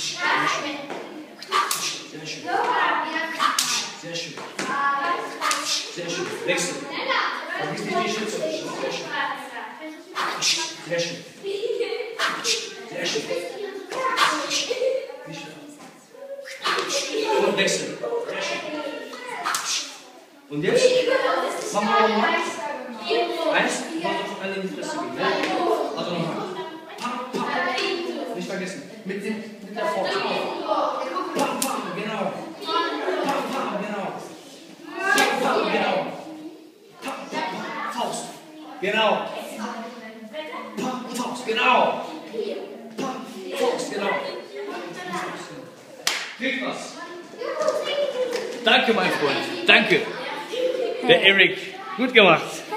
Sehr schön. Sehr schön. Sehr schön. Wechsel. Vergiss nicht die Schütze. Sehr schön. Sehr schön. Sehr schön. Und wechsel. Sehr schön. Und jetzt machen wir nochmal. Eins, noch eine in die Fresse gehen. Ne? Also nochmal. Pam, pam. Nicht vergessen. Mit der Faust. Pam, pam, genau. Pam, pam, genau. Pam, pam, genau. Pam, pam, Faust. Genau. Pam, Faust, genau. Pam, Faust, genau. Krieg was. Danke, mein Freund. Danke. Der Erik. Gut gemacht.